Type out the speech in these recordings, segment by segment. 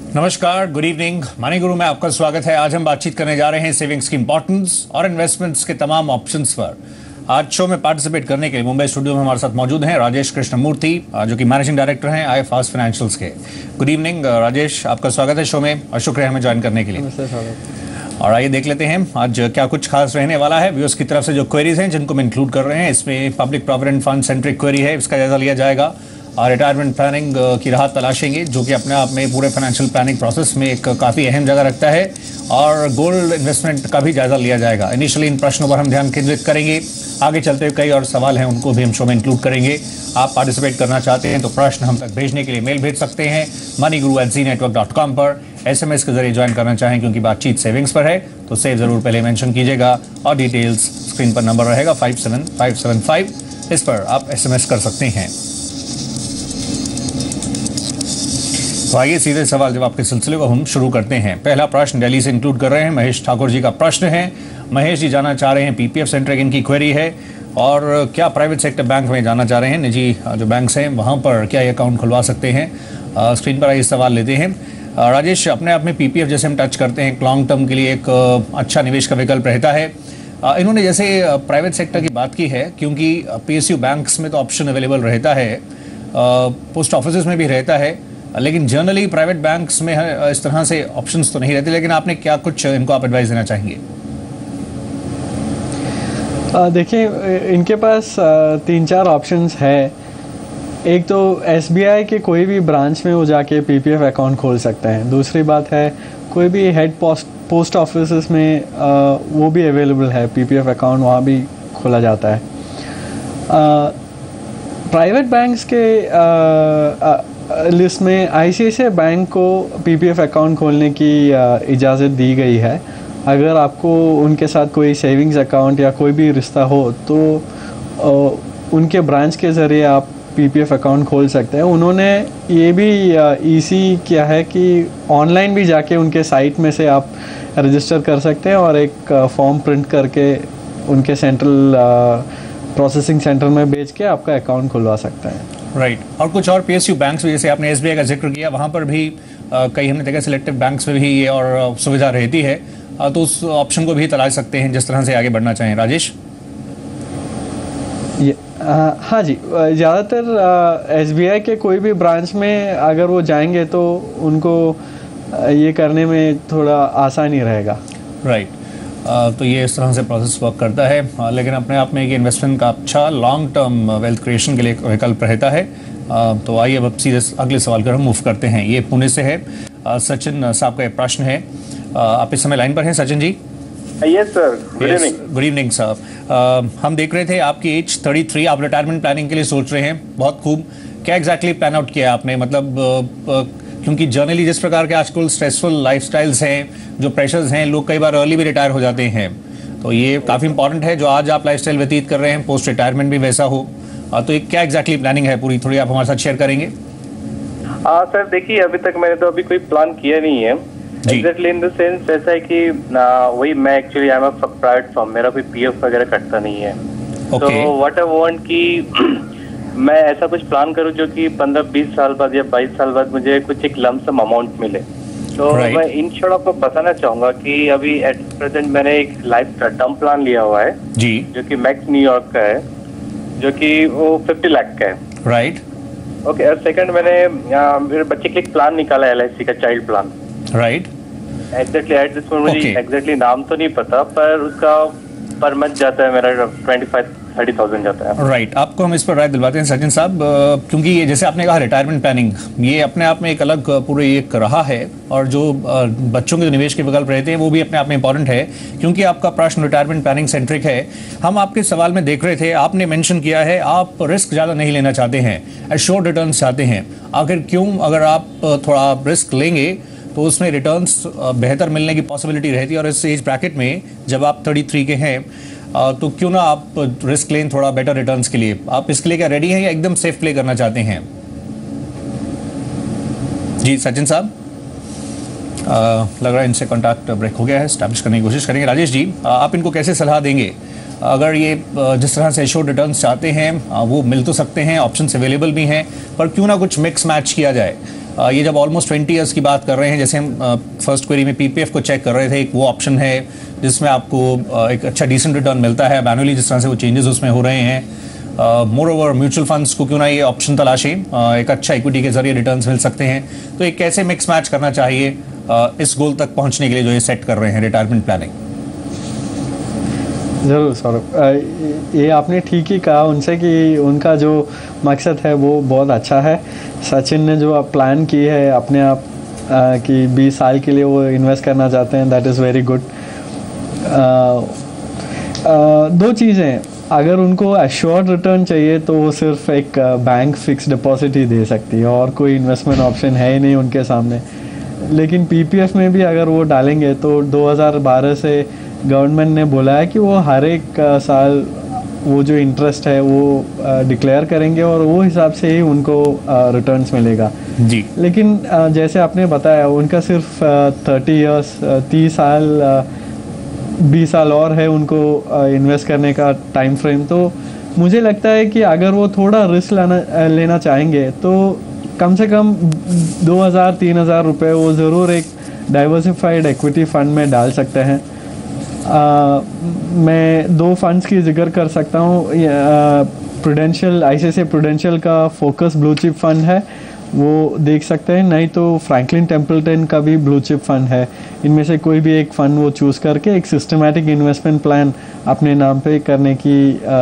नमस्कार, good evening. Money गुरु में आपका स्वागत है। आज हम बातचीत करने जा रहे हैं सेविंग्स की इंपॉर्टेंस और इन्वेस्टमेंट्स के तमाम ऑप्शंस पर। आज शो में पार्टिसिपेट करने के लिए मुंबई स्टूडियो में हमारे साथ मौजूद हैं राजेश कृष्णमूर्ति, जो कि मैनेजिंग डायरेक्टर हैं iFast फाइनेंशियल्स के। गुड इवनिंग राजेश, आपका स्वागत है शो में और शुक्रिया हमें ज्वाइन करने के लिए। और आइए देख लेते हैं आज क्या कुछ खास रहने वाला है। व्यूअर्स की तरफ से जो क्वेरीज हैं जिनको हम इंक्लूड कर रहे हैं, इसमें public provident fund centric query है, इसका जायजा लिया जाएगा। और रिटायरमेंट प्लानिंग की राह तलाशेंगे, जो कि अपने आप में पूरे फाइनेंशियल प्लानिंग प्रोसेस में एक काफ़ी अहम जगह रखता है। और गोल्ड इन्वेस्टमेंट का भी जायजा लिया जाएगा। इनिशियली इन प्रश्नों पर हम ध्यान केंद्रित करेंगे। आगे चलते हुए कई और सवाल हैं, उनको भी हम शो में इंक्लूड करेंगे। आप पार्टिसिपेट करना चाहते हैं तो प्रश्न हम तक भेजने के लिए मेल भेज सकते हैं moneyguru@zenetwork.com पर। SMS के जरिए ज्वाइन करना चाहें, क्योंकि बातचीत सेविंग्स पर है, तो सेव जरूर पहले मेंशन कीजिएगा। और डिटेल्स स्क्रीन पर नंबर रहेगा 57575, इस पर आप SMS कर सकते हैं। तो आइए सीधे सवाल जवाब के सिलसिले को हम शुरू करते हैं। पहला प्रश्न दिल्ली से इंक्लूड कर रहे हैं, महेश ठाकुर जी का प्रश्न है। महेश जी जानना चाह रहे हैं, PPF सेंट्रिक इनकी क्वेरी है, और क्या प्राइवेट सेक्टर बैंक में जाना चाह रहे हैं, निजी जो बैंक्स हैं वहाँ पर क्या ये अकाउंट खुलवा सकते हैं। स्क्रीन पर आइए सवाल लेते हैं। राजेश, अपने आप में PPF जैसे हम टच करते हैं, लॉन्ग टर्म के लिए एक अच्छा निवेश का विकल्प रहता है। इन्होंने जैसे प्राइवेट सेक्टर की बात की है, क्योंकि PSU बैंक्स में तो ऑप्शन अवेलेबल रहता है, पोस्ट ऑफिस में भी रहता है, लेकिन जनरली प्राइवेट बैंक्स में इस तरह से ऑप्शंस तो नहीं रहते। लेकिन आपने क्या कुछ इनको आप एडवाइस देना चाहेंगे? देखिए, इनके पास 3-4 ऑप्शंस है। एक तो SBI के कोई भी ब्रांच में वो जाके PPF अकाउंट खोल सकते हैं। दूसरी बात है, कोई भी हेड पोस्ट ऑफिस में वो भी अवेलेबल है, PPF अकाउंट वहाँ भी खोला जाता है। प्राइवेट बैंक्स के लिस्ट में ICICI बैंक को PPF अकाउंट खोलने की इजाज़त दी गई है। अगर आपको उनके साथ कोई सेविंग्स अकाउंट या कोई भी रिश्ता हो तो उनके ब्रांच के ज़रिए आप PPF अकाउंट खोल सकते हैं। उन्होंने ये भी ईज़ी किया है कि ऑनलाइन भी जाके उनके साइट में से आप रजिस्टर कर सकते हैं और एक फॉर्म प्रिंट करके उनके सेंट्रल प्रोसेसिंग सेंटर में भेज के आपका अकाउंट खुलवा सकते हैं। राइट। और कुछ और PSU बैंक्स भी, जैसे आपने SBI का जिक्र किया, वहाँ पर भी कई हमने देखा सिलेक्टिव बैंक्स में भी ये और सुविधा रहती है, तो उस ऑप्शन को भी तलाश सकते हैं जिस तरह से आगे बढ़ना चाहें। राजेश? हाँ जी, ज़्यादातर SBI के कोई भी ब्रांच में अगर वो जाएंगे तो उनको ये करने में थोड़ा आसानी रहेगा। राइट। तो ये इस तरह से प्रोसेस वर्क करता है। लेकिन अपने आप में एक इन्वेस्टमेंट का अच्छा लॉन्ग टर्म वेल्थ क्रिएशन के लिए एक विकल्प रहता है। तो आइए अब सीधे अगले सवाल पर हम मूव करते हैं। ये पुणे से है, सचिन साहब का एक प्रश्न है। आप इस समय लाइन पर हैं Sachin ji? Yes sir, good evening. Good evening साहब। हम देख रहे थे आपकी एज 33, आप रिटायरमेंट प्लानिंग के लिए सोच रहे हैं। बहुत खूब। क्या एग्जैक्टली प्लान आउट किया आपने? मतलब क्योंकि जनरली जिस प्रकार के आजकल स्ट्रेसफुल लाइफस्टाइल्स हैं, जो प्रेशर्स हैं, लोग कई बार अर्ली भी रिटायर हो जाते हैं। तो ये काफ़ी इंपॉर्टेंट है जो आज आप लाइफस्टाइल व्यतीत कर रहे हैं, पोस्ट रिटायरमेंट भी वैसा हो। तो ये क्या एग्जैक्टली प्लानिंग है पूरी, थोड़ी आप हमारे साथ शेयर करेंगे? सर देखिए, अभी तक मैंने तो अभी कोई प्लान किया नहीं है एग्जैक्टली, इन द सेंस ऐसा है कि वही मैं actually I am a private firm, मेरा कोई PF वगैरह कटता नहीं है। तो व्हाट आई वांट कि मैं ऐसा कुछ प्लान करूं जो कि 15-20 साल बाद या 22 साल बाद मुझे कुछ एक लमसम अमाउंट मिले। तो मैं इन शॉर्ट आपको बताना चाहूंगा कि अभी एट प्रेजेंट मैंने एक लाइफ टर्म प्लान लिया हुआ है जी, जो कि मैक्स न्यूयॉर्क का है, जो कि वो 50 लाख का है। राइट। ओके। और सेकंड मैंने मेरे बच्चे के लिए एक प्लान निकाला LIC का, child plan. Right. Exactly at this moment मुझे एग्जैक्टली नाम तो नहीं पता, पर उसका पर मंथ जाता है मेरा 25-30,000 जाता है। राइट। आपको हम इस पर राय दिलवाते हैं सचिन साहब, क्योंकि ये जैसे आपने कहा रिटायरमेंट प्लानिंग, ये अपने आप में एक अलग पूरे एक रहा है, और जो बच्चों के निवेश के विकल्प रहते हैं वो भी अपने आप में इंपॉर्टेंट है। क्योंकि आपका प्रश्न रिटायरमेंट प्लानिंग सेंट्रिक है। हम आपके सवाल में देख रहे थे, आपने मेंशन किया है आप रिस्क ज़्यादा नहीं लेना चाहते हैं, एश्योर्ड रिटर्न चाहते हैं। आखिर क्यों? अगर आप थोड़ा रिस्क लेंगे तो उसमें रिटर्न्स बेहतर मिलने की पॉसिबिलिटी रहती है। और इस एज ब्रैकेट में जब आप 33 के हैं, तो क्यों ना आप रिस्क लें थोड़ा बेटर रिटर्न्स के लिए। आप इसके लिए क्या रेडी हैं या एकदम सेफ प्ले करना चाहते हैं? जी सचिन साहब, लग रहा है इनसे कॉन्टैक्ट ब्रेक हो गया है, स्टैब्लिश करने की कोशिश करेंगे। राजेश जी, आप इनको कैसे सलाह देंगे? अगर ये जिस तरह से एश्योर्ड रिटर्न्स चाहते हैं वो मिल तो सकते हैं, ऑप्शंस अवेलेबल भी हैं, पर क्यों ना कुछ मिक्स मैच किया जाए। ये जब ऑलमोस्ट 20 ईयर्स की बात कर रहे हैं, जैसे हम फर्स्ट क्वेरी में पीपीएफ को चेक कर रहे थे, एक वो ऑप्शन है जिसमें आपको एक अच्छा डिसेंट रिटर्न मिलता है मैनुअली, जिस तरह से वो चेंजेस उसमें हो रहे हैं। मोर ओवर म्यूचुअल फंड्स को क्यों ना ये ऑप्शन तलाशें, एक अच्छा इक्विटी के जरिए रिटर्न्स मिल सकते हैं। तो एक कैसे मिक्स मैच करना चाहिए इस गोल तक पहुंचने के लिए जो ये सेट कर रहे हैं रिटायरमेंट प्लानिंग? ज़रूर सौरभ, ये आपने ठीक ही कहा उनसे कि उनका जो मकसद है वो बहुत अच्छा है। सचिन ने जो आप प्लान की है अपने आप कि 20 साल के लिए वो इन्वेस्ट करना चाहते हैं, दैट इज़ वेरी गुड। दो चीज़ें, अगर उनको एश्योर्ड रिटर्न चाहिए तो वो सिर्फ एक बैंक फिक्स डिपॉजिट ही दे सकती है और कोई इन्वेस्टमेंट ऑप्शन है ही नहीं उनके सामने। लेकिन पीपीएफ में भी अगर वो डालेंगे तो 2012 से गवर्नमेंट ने बोला है कि वो हर एक साल वो जो इंटरेस्ट है वो डिक्लेयर करेंगे और वो हिसाब से ही उनको रिटर्न्स मिलेगा जी। लेकिन जैसे आपने बताया उनका सिर्फ 30 इयर्स 30 साल 20 साल और है उनको इन्वेस्ट करने का टाइम फ्रेम। तो मुझे लगता है कि अगर वो थोड़ा रिस्क लेना चाहेंगे तो कम से कम 2,000-3,000 रुपये वो ज़रूर एक डाइवर्सिफाइड इक्विटी फ़ंड में डाल सकते हैं। मैं 2 फंड्स की जिक्र कर सकता हूँ। प्रूडेंशियल, ICICI प्रूडेंशियल का फोकस ब्लू चिप फंड है, वो देख सकते हैं, नहीं तो फ्रैंकलिन टेम्पल्टन का भी ब्लू चिप फंड है। इनमें से कोई भी एक फ़ंड वो चूज़ करके एक सिस्टमैटिक इन्वेस्टमेंट प्लान अपने नाम पे करने की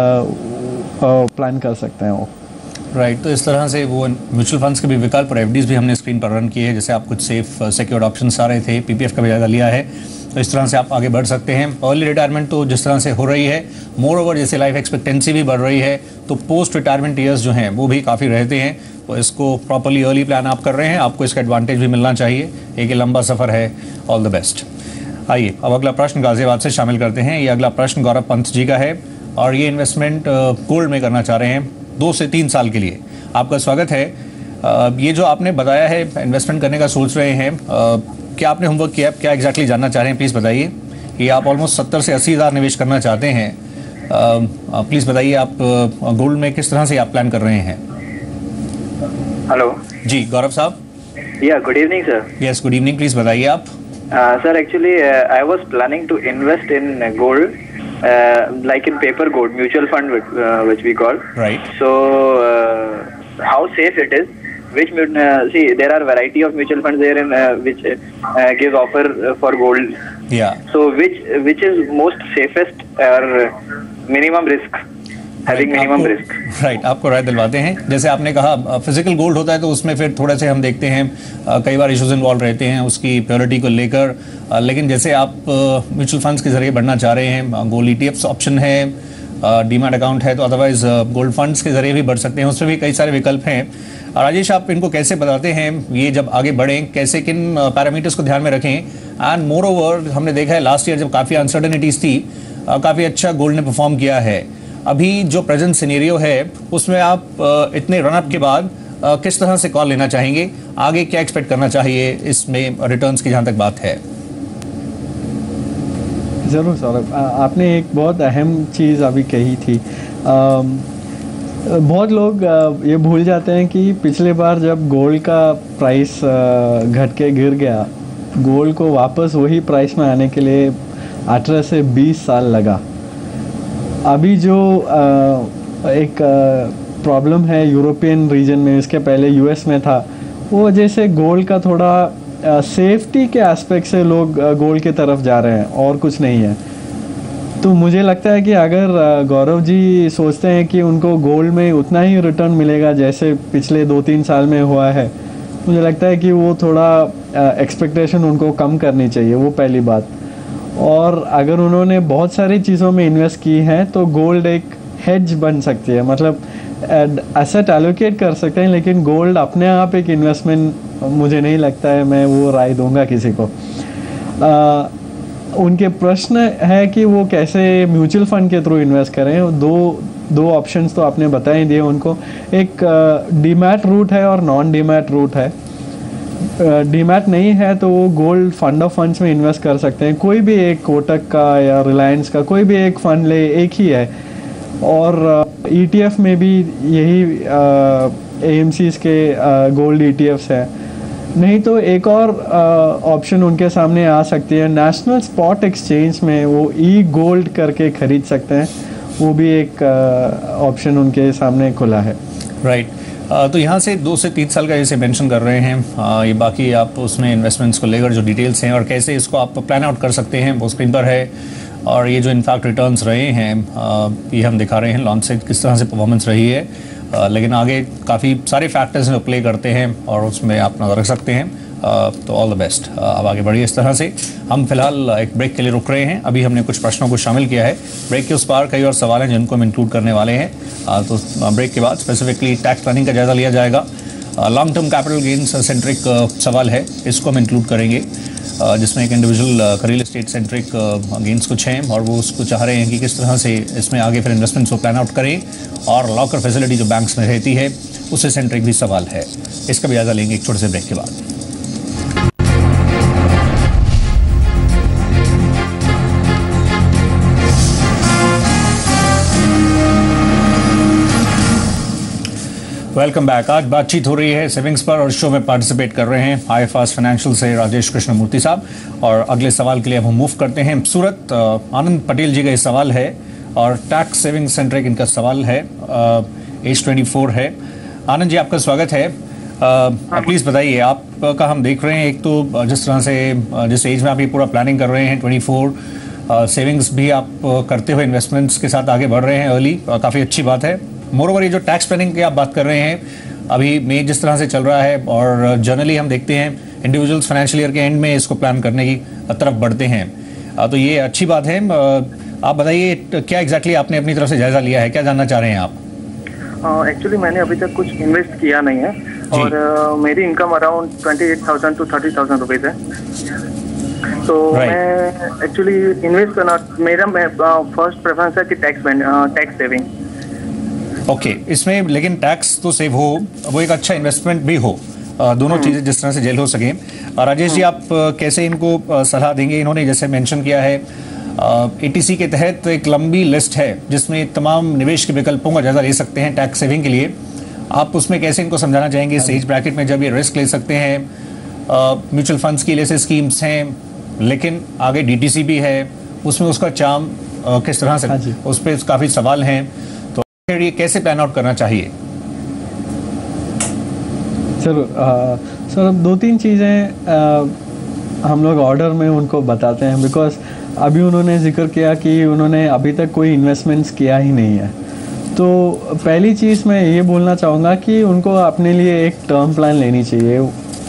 प्लान कर सकते हैं वो। राइट, तो इस तरह से वो म्यूचुअल फंड्स के भी विकल्प और एफडीज भी हमने स्क्रीन पर रन किए हैं। जैसे आप कुछ सेफ सिक्योर्ड ऑप्शंस आ रहे थे, पीपीएफ का भी ज़्यादा लिया है, तो इस तरह से आप आगे बढ़ सकते हैं। अर्ली रिटायरमेंट तो जिस तरह से हो रही है, मोर ओवर जैसे लाइफ एक्सपेक्टेंसी भी बढ़ रही है, तो पोस्ट रिटायरमेंट ईयर्स जो हैं वो भी काफ़ी रहते हैं। तो इसको प्रॉपर्ली अर्ली प्लान आप कर रहे हैं, आपको इसका एडवांटेज भी मिलना चाहिए। एक लंबा सफ़र है, ऑल द बेस्ट। आइए अब अगला प्रश्न गाजियाबाद से शामिल करते हैं। ये अगला प्रश्न गौरव पंत जी का है और ये इन्वेस्टमेंट गोल्ड में करना चाह रहे हैं 2 से 3 साल के लिए। आपका स्वागत है। ये जो आपने बताया है इन्वेस्टमेंट करने का सोच रहे हैं, क्या आपने होमवर्क किया, क्या एग्जैक्टली जानना चाह रहे हैं, प्लीज़ बताइए। ये आप ऑलमोस्ट 70 से 80 हज़ार निवेश करना चाहते हैं, प्लीज़ बताइए आप गोल्ड में किस तरह से आप प्लान कर रहे हैं? हेलो जी गौरव साहब। या good evening sir. Yes good evening, please बताइए आप। Sir actually I was planning to invest in gold like in paper gold mutual fund which we call, right? So how safe it is, which see there are variety of mutual funds there in which gives offer for gold, so which is most safest or minimum risk, having minimum risk, right. आपको राय दिलवाते हैं। जैसे आपने कहा physical gold होता है तो उसमें फिर थोड़े से हम देखते हैं कई बार इश्यूज इन्वॉल्व रहते हैं उसकी प्योरिटी को लेकर, लेकिन जैसे आप म्यूचुअल फंड्स के जरिए बढ़ना चाह रहे हैं, गोल्ड ETFs ऑप्शन है, डीमैट अकाउंट है, तो अदरवाइज गोल्ड फंड्स के जरिए भी बढ़ सकते हैं, उसमें भी कई सारे विकल्प हैं। राजेश, आप इनको कैसे बताते हैं ये जब आगे बढ़ें, कैसे किन पैरामीटर्स को ध्यान में रखें? एंड मोर ओवर हमने देखा है लास्ट ईयर जब काफ़ी अनसर्टेनिटीज थी, काफ़ी अच्छा गोल्ड ने परफॉर्म किया है। अभी जो प्रेजेंट सिनेरियो है उसमें आप इतने रनअप के बाद किस तरह से कॉल लेना चाहेंगे, आगे क्या एक्सपेक्ट करना चाहिए इसमें रिटर्न्स की जहाँ तक बात है? ज़रूर सौरभ, आपने एक बहुत अहम चीज़ अभी कही थी। बहुत लोग ये भूल जाते हैं कि पिछले बार जब गोल्ड का प्राइस घट के गिर गया, गोल्ड को वापस वही प्राइस में आने के लिए 18 से 20 साल लगा। अभी जो एक प्रॉब्लम है यूरोपियन रीजन में, इसके पहले US में था, वो वजह से गोल्ड का थोड़ा सेफ्टी के एस्पेक्ट से लोग गोल्ड की तरफ जा रहे हैं और कुछ नहीं है। तो मुझे लगता है कि अगर गौरव जी सोचते हैं कि उनको गोल्ड में उतना ही रिटर्न मिलेगा जैसे पिछले 2-3 साल में हुआ है, मुझे लगता है कि वो थोड़ा एक्सपेक्टेशन उनको कम करनी चाहिए, वो पहली बात। और अगर उन्होंने बहुत सारी चीज़ों में इन्वेस्ट की हैं तो गोल्ड एक हेज बन सकती है, मतलब एसेट एलोकेट कर सकते हैं, लेकिन गोल्ड अपने आप एक इन्वेस्टमेंट मुझे नहीं लगता है, मैं वो राय दूंगा किसी को। उनके प्रश्न है कि वो कैसे म्यूचुअल फंड के थ्रू इन्वेस्ट करें। दो ऑप्शंस तो आपने बता ही दिए उनको। एक डीमैट रूट है और नॉन डीमैट रूट है। डीमैट नहीं है तो वो गोल्ड फंड ऑफ फंड्स में इन्वेस्ट कर सकते हैं, कोई भी एक, कोटक का या रिलायंस का कोई भी एक फंड ले, एक ही है। और ETF में भी यही AMC's के गोल्ड ETFs है। नहीं तो एक और ऑप्शन उनके सामने आ सकती है, नेशनल स्पॉट एक्सचेंज में वो ई गोल्ड करके खरीद सकते हैं, वो भी एक ऑप्शन उनके सामने खुला है। राइट तो यहाँ से 2 से 3 साल का जैसे मेंशन कर रहे हैं, ये बाकी आप उसमें इन्वेस्टमेंट्स को लेकर जो डिटेल्स हैं और कैसे इसको आप प्लान आउट कर सकते हैं वो स्क्रीन पर है। और ये जो इनफैक्ट रिटर्न्स रहे हैं ये हम दिखा रहे हैं लॉन्च से किस तरह से परफॉर्मेंस रही है, लेकिन आगे काफ़ी सारे फैक्टर्स में प्ले करते हैं और उसमें आप नजर रख सकते हैं। तो ऑल द बेस्ट, अब आगे बढ़िए इस तरह से। हम फिलहाल एक ब्रेक के लिए रुक रहे हैं, अभी हमने कुछ प्रश्नों को शामिल किया है, ब्रेक के उस पार कई और सवाल हैं जिनको हम इंक्लूड करने वाले हैं। तो ब्रेक के बाद स्पेसिफिकली टैक्स प्लानिंग का जायजा लिया जाएगा, long term capital gains centric सवाल है, इसको हम इंक्लूड करेंगे, जिसमें एक individual real estate centric gains कुछ हैं और वो उसको चाह रहे हैं कि किस तरह से इसमें आगे फिर इन्वेस्टमेंट्स को प्लान आउट करें, और लॉकर फैसिलिटी जो बैंक्स में रहती है उससे सेंट्रिक भी सवाल है, इसका भी जायजा लेंगे एक छोटे से ब्रेक के बाद। Welcome back. आज बातचीत हो रही है सेविंग्स पर और शो में पार्टिसिपेट कर रहे हैं IFAS फाइनेंशियल से राजेश कृष्णमूर्ति साहब। और अगले सवाल के लिए अब हम मूव करते हैं सूरत, आनंद पटेल जी का ये सवाल है और टैक्स सेविंग सेंट्रिक इनका सवाल है, एज 24 है। आनंद जी आपका स्वागत है। प्लीज़ बताइए, आपका हम देख रहे हैं एक तो जिस तरह से जिस एज में आप ये पूरा प्लानिंग कर रहे हैं 24, सेविंग्स भी आप करते हुए इन्वेस्टमेंट्स के साथ आगे बढ़ रहे हैं अर्ली, काफ़ी अच्छी बात है। मोरओवर ये जो टैक्स प्लानिंग की आप बात कर रहे हैं, अभी मई जिस तरह से चल रहा है और जनरली हम देखते हैं इंडिविजुअल्स फाइनेंशियल ईयर के एंड में इसको प्लान करने की तरफ बढ़ते हैं, तो ये अच्छी बात है। आप बताइए क्या एग्जैक्टली आपने अपनी तरफ से जायजा लिया है, क्या जानना चाह रहे हैं आप? एक्चुअली मैंने अभी तक कुछ इन्वेस्ट किया नहीं है और मेरी इनकम अराउंड 28,000 to 30,000 रुपीज है, तो मैं एक्चुअली इन्वेस्ट करना, मेरा फर्स्ट प्रेफरेंस है कि टैक्स सेविंग। ओके इसमें लेकिन टैक्स तो सेव हो, वो एक अच्छा इन्वेस्टमेंट भी हो, दोनों चीज़ें जिस तरह से जेल हो सकें। राजेश जी आप कैसे इनको सलाह देंगे? इन्होंने जैसे मेंशन किया है ATC के तहत एक लंबी लिस्ट है जिसमें तमाम निवेश के विकल्पों का जायजा ले सकते हैं टैक्स सेविंग के लिए, आप उसमें कैसे इनको समझाना चाहेंगे इस एज ब्रैकेट में जब ये रिस्क ले सकते हैं? म्यूचुअल फंड्स की ऐसे स्कीम्स हैं लेकिन आगे DTC भी है, उसमें उसका चार्म किस तरह से, उस पर काफ़ी सवाल हैं, तो ये कैसे प्लान आउट करना चाहिए? चलो सर 2-3 चीज़ें हम लोग ऑर्डर में उनको बताते हैं, बिकॉज अभी उन्होंने जिक्र किया कि उन्होंने अभी तक कोई इन्वेस्टमेंट्स किया ही नहीं है। तो पहली चीज़ मैं ये बोलना चाहूँगा कि उनको अपने लिए एक टर्म प्लान लेनी चाहिए।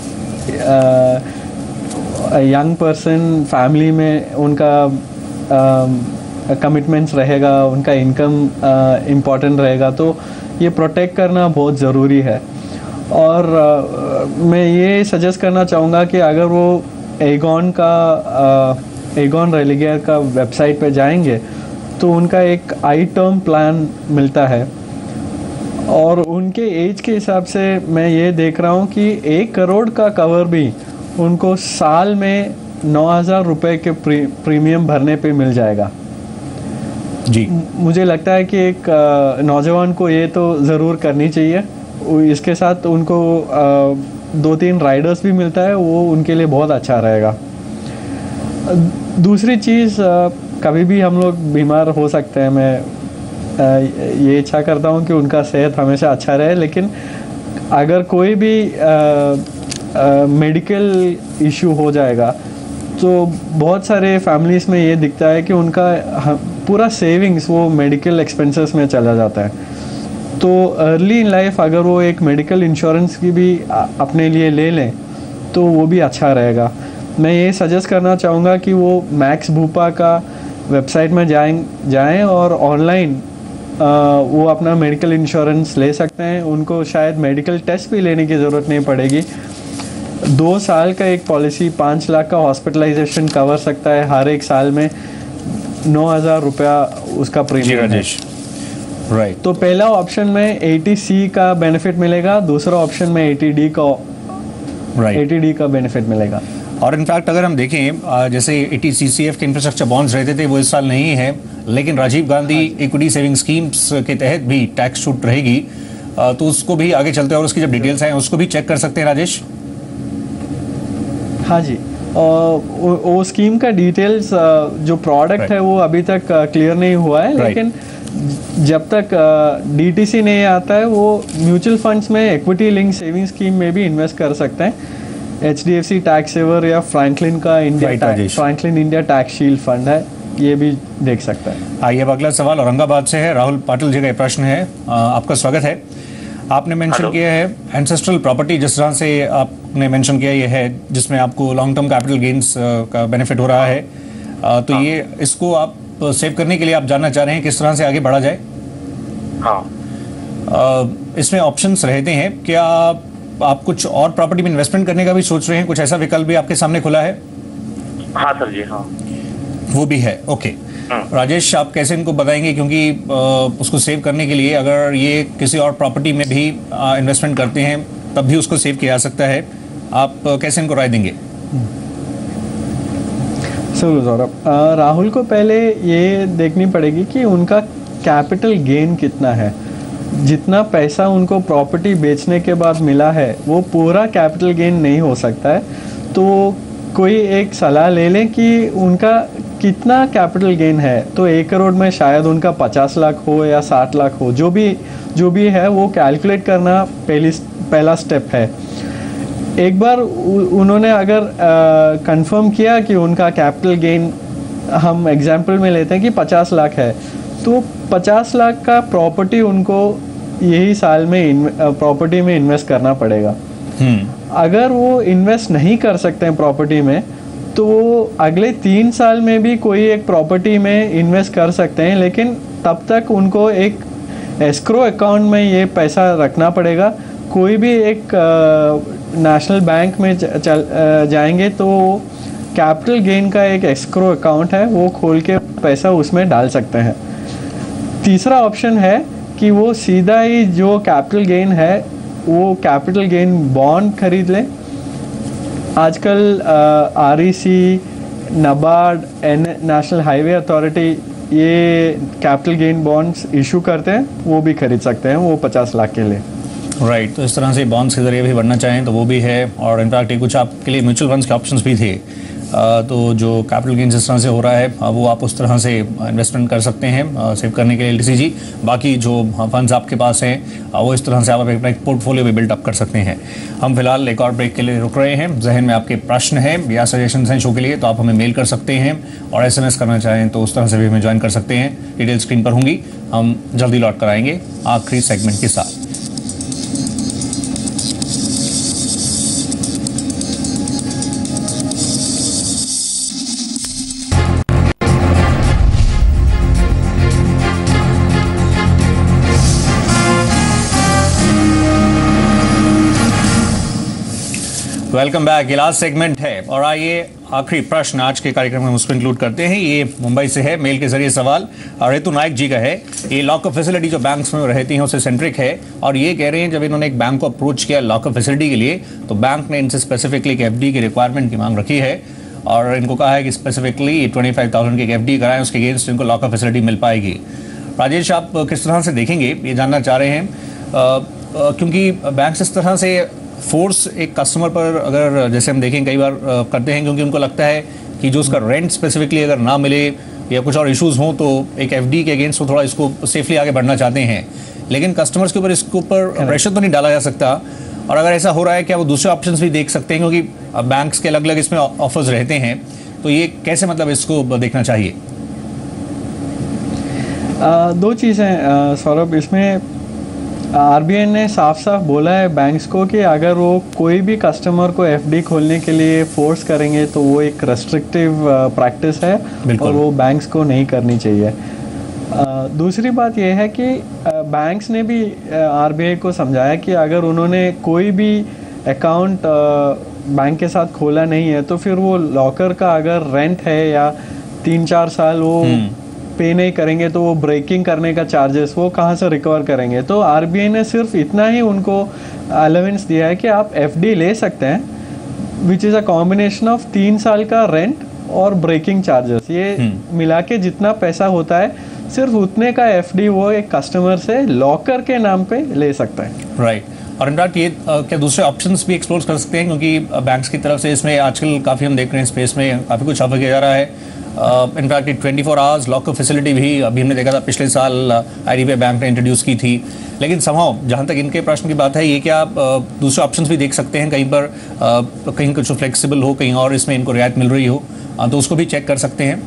यंग पर्सन फैमिली में उनका कमिटमेंट्स रहेगा, उनका इनकम इम्पॉर्टेंट रहेगा, तो ये प्रोटेक्ट करना बहुत ज़रूरी है। और मैं ये सजेस्ट करना चाहूँगा कि अगर वो एगॉन रेलिगेयर का वेबसाइट पे जाएंगे तो उनका एक आई टर्म प्लान मिलता है, और उनके एज के हिसाब से मैं ये देख रहा हूँ कि 1 करोड़ का कवर भी उनको साल में 9,000 रुपये के प्रीमियम भरने पे मिल जाएगा जी। मुझे लगता है कि एक नौजवान को ये तो ज़रूर करनी चाहिए। इसके साथ उनको 2-3 राइडर्स भी मिलता है, वो उनके लिए बहुत अच्छा रहेगा। दूसरी चीज़, कभी भी हम लोग बीमार हो सकते हैं, मैं ये इच्छा करता हूँ कि उनका सेहत हमेशा अच्छा रहे, लेकिन अगर कोई भी मेडिकल इशू हो जाएगा तो बहुत सारे फैमिलीज़ में ये दिखता है कि उनका पूरा सेविंग्स वो मेडिकल एक्सपेंसेस में चला जाता है। तो अर्ली इन लाइफ अगर वो एक मेडिकल इंश्योरेंस की भी अपने लिए ले लें तो वो भी अच्छा रहेगा। मैं ये सजेस्ट करना चाहूँगा कि वो मैक्स भूपा का वेबसाइट में जाएं और ऑनलाइन वो अपना मेडिकल इंश्योरेंस ले सकते हैं। उनको शायद मेडिकल टेस्ट भी लेने की ज़रूरत नहीं पड़ेगी। 2 साल का एक पॉलिसी 5 लाख का हॉस्पिटलाइजेशन कवर सकता है हर एक साल में, 9,000 रुपया उसका प्रीमियम है। राइट। तो पहला ऑप्शन में 80C का बेनिफिट मिलेगा, दूसरा ऑप्शन में 80D का बेनिफिट मिलेगा। और इनफैक्ट अगर हम देखें जैसे 80CCF के इंफ्रास्ट्रक्चर बॉन्ड्स रहते थे वो इस साल नहीं है, लेकिन Rajiv Gandhi equity saving schemes के तहत भी टैक्स छूट रहेगी, तो उसको भी आगे चलते और उसकी जब डिटेल्स आए उसको भी चेक कर सकते हैं राजेश। हाँ जी, वो स्कीम का डिटेल्स जो प्रोडक्ट है वो अभी तक क्लियर नहीं हुआ है, लेकिन जब तक डीटीसी नहीं आता है वो म्यूचुअल फंड्स में इक्विटी लिंक सेविंग स्कीम में भी इन्वेस्ट कर सकते हैं। HDFC टैक्स सेवर या फ्रैंकलिन का Franklin India tax shield fund है, ये भी देख सकता है। आइए अब अगला सवाल औरंगाबाद से है। राहुल पाटिल जी का प्रश्न है, आपका स्वागत है। आपने मेंशन किया है एंसेस्ट्रल प्रॉपर्टी, जिस तरह से आपने मेंशन किया ये है जिसमें आपको लॉन्ग टर्म कैपिटल गेन्स का बेनिफिट हो रहा है, तो ये इसको आप सेव करने के लिए आप जानना चाह रहे हैं किस तरह से आगे बढ़ा जाए। इसमें ऑप्शंस रहते हैं, क्या आप कुछ और प्रॉपर्टी में इन्वेस्टमेंट करने का भी सोच रहे हैं? कुछ ऐसा विकल्प भी आपके सामने खुला है? हाँ सर जी, हाँ वो भी है। ओके राजेश, आप कैसे इनको बताएंगे, क्योंकि उसको सेव करने के लिए अगर ये किसी और प्रॉपर्टी में भी इन्वेस्टमेंट करते हैं तब भी उसको सेव किया जा सकता है, आप कैसे इनको राय देंगे? सौरभ, राहुल को पहले ये देखनी पड़ेगी कि उनका कैपिटल गेन कितना है। जितना पैसा उनको प्रॉपर्टी बेचने के बाद मिला है वो पूरा कैपिटल गेन नहीं हो सकता है, तो कोई एक सलाह ले लें कि उनका कितना कैपिटल गेन है। तो 1 करोड़ में शायद उनका 50 लाख हो या 60 लाख हो, जो भी है वो कैलकुलेट करना पहला स्टेप है। एक बार उन्होंने अगर कंफर्म किया कि उनका कैपिटल गेन, हम एग्जांपल में लेते हैं कि 50 लाख है, तो 50 लाख का प्रॉपर्टी उनको यही साल में प्रॉपर्टी में इन्वेस्ट करना पड़ेगा। अगर वो इन्वेस्ट नहीं कर सकते हैं प्रॉपर्टी में, तो अगले 3 साल में भी कोई एक प्रॉपर्टी में इन्वेस्ट कर सकते हैं, लेकिन तब तक उनको एक एस्क्रो अकाउंट में ये पैसा रखना पड़ेगा। कोई भी एक नेशनल बैंक में जाएंगे तो कैपिटल गेन का एक एस्क्रो अकाउंट है, वो खोल के पैसा उसमें डाल सकते हैं। तीसरा ऑप्शन है कि वो सीधा ही जो कैपिटल गेन है वो कैपिटल गेन बॉन्ड खरीद लें। आजकल REC, NABARD, national highway authority ये कैपिटल गेन बॉन्ड्स इशू करते हैं, वो भी खरीद सकते हैं वो 50 लाख के लिए। राइट, तो इस तरह से बॉन्ड्स के जरिए भी बढ़ना चाहें तो वो भी है, और इनफैक्ट कुछ आपके लिए म्यूचुअल फंड्स के ऑप्शंस भी थे। तो जो कैपिटल गेन जिस तरह से हो रहा है वो आप उस तरह से इन्वेस्टमेंट कर सकते हैं सेव करने के लिए LTC। बाकी जो फंड्स आपके पास हैं वो इस तरह से आप अपना एक पोर्टफोलियो भी बिल्डअप कर सकते हैं। हम फिलहाल एक और ब्रेक के लिए रुक रहे हैं। जहन में आपके प्रश्न हैं या सजेशन हैं शो के लिए तो आप हमें मेल कर सकते हैं, और SMS करना चाहें तो उस तरह से भी हमें ज्वाइन कर सकते हैं। डिटेल स्क्रीन पर होंगी। हम जल्दी लौट कर आएंगे आखिरी सेगमेंट के साथ। Welcome back. ये लास्ट सेगमेंट है और आइए आखिरी प्रश्न आज के कार्यक्रम में उसको इंक्लूड करते हैं। ये मुंबई से है, मेल के जरिए सवाल ऋतु नायक जी का है। ये लॉकअप फैसिलिटी जो बैंक्स में रहती हैं उससे सेंट्रिक है, और ये कह रहे हैं जब इन्होंने एक बैंक को अप्रोच किया लॉकअप फैसिलिटी के लिए तो बैंक ने इनसे स्पेसिफिकली एक FD की रिक्वायरमेंट की मांग रखी है, और इनको कहा है कि स्पेसिफिकली 25,000 की एक FD कराएं, उसके अगेंस्ट इनको लॉकअप फैसिलिटी मिल पाएगी। राजेश, आप किस तरह से देखेंगे, ये जानना चाह रहे हैं, क्योंकि बैंक इस तरह से फोर्स एक कस्टमर पर अगर जैसे हम देखें कई बार करते हैं, क्योंकि उनको लगता है कि जो उसका रेंट स्पेसिफिकली अगर ना मिले या कुछ और इश्यूज हों तो एक FD के अगेंस्ट वो थोड़ा इसको सेफली आगे बढ़ना चाहते हैं, लेकिन कस्टमर्स के ऊपर इसके ऊपर प्रेशर तो नहीं डाला जा सकता। और अगर ऐसा हो रहा है क्या वो दूसरे ऑप्शंस भी देख सकते हैं, क्योंकि बैंक्स के अलग अलग इसमें ऑफर्स रहते हैं, तो ये कैसे मतलब इसको देखना चाहिए? 2 चीज़ें सौरभ, इसमें RBI ने साफ साफ बोला है बैंक्स को कि अगर वो कोई भी कस्टमर को FD खोलने के लिए फोर्स करेंगे तो वो एक रेस्ट्रिक्टिव प्रैक्टिस है और वो बैंक्स को नहीं करनी चाहिए। दूसरी बात यह है कि बैंक्स ने भी RBI को समझाया कि अगर उन्होंने कोई भी अकाउंट बैंक के साथ खोला नहीं है तो फिर वो लॉकर का अगर रेंट है या 3-4 साल वो पे नहीं करेंगे तो वो ब्रेकिंग करने का चार्जेस वो कहाँ से रिकवर करेंगे। तो RBI ने सिर्फ इतना ही उनको अलाउंस दिया है कि आप FD ले सकते हैं, which is a combination of 3 साल का रेंट और ब्रेकिंग चार्जेस, ये मिला के जितना पैसा होता है सिर्फ उतने का FD वो एक कस्टमर से लॉकर के नाम पे ले सकता है। राइट, और इनफैक्ट ये क्या दूसरे ऑप्शंस भी एक्सप्लोर कर सकते हैं, क्योंकि बैंक्स की तरफ से इसमें आजकल काफ़ी हम देख रहे हैं स्पेस में काफ़ी कुछ ऑफर किया जा रहा है। इनफैक्ट 24 आवर्स लॉकअप फैसिलिटी भी अभी हमने देखा था पिछले साल IDBI बैंक ने इंट्रोड्यूस की थी। लेकिन समहाउ जहाँ तक इनके प्रश्न की बात है, ये क्या आप दूसरे ऑप्शंस भी देख सकते हैं, कहीं पर कहीं कुछ फ्लेक्सिबल हो, कहीं और इसमें इनको रियायत मिल रही हो, तो उसको भी चेक कर सकते हैं।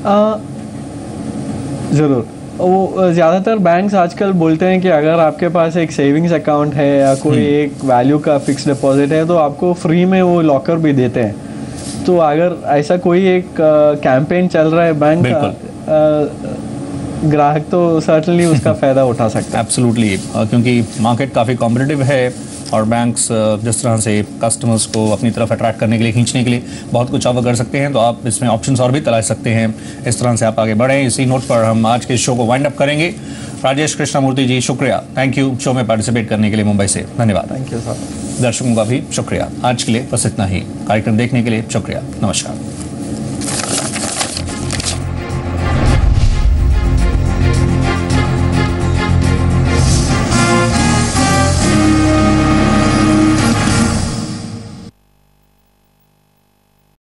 ज़रूर, वो ज़्यादातर बैंक्स आजकल बोलते हैं कि अगर आपके पास एक सेविंग्स अकाउंट है या कोई एक वैल्यू का फिक्स डिपॉजिट है तो आपको फ्री में वो लॉकर भी देते हैं। तो अगर ऐसा कोई एक कैंपेन चल रहा है बैंक का, ग्राहक तो सर्टनली उसका फ़ायदा उठा सकता है। एब्सोल्युटली, क्योंकि मार्केट काफ़ी कॉम्पिटिटिव है और बैंक्स जिस तरह से कस्टमर्स को अपनी तरफ अट्रैक्ट करने के लिए, खींचने के लिए बहुत कुछ ऑफर कर सकते हैं, तो आप इसमें ऑप्शंस और भी तलाश सकते हैं। इस तरह से आप आगे बढ़ें। इसी नोट पर हम आज के शो को वाइंड अप करेंगे। राजेश कृष्णमूर्ति जी, शुक्रिया, थैंक यू शो में पार्टिसिपेट करने के लिए मुंबई से। धन्यवाद। Thank you sir. दर्शकों का भी शुक्रिया। आज के लिए बस इतना ही। कार्यक्रम देखने के लिए शुक्रिया। नमस्कार।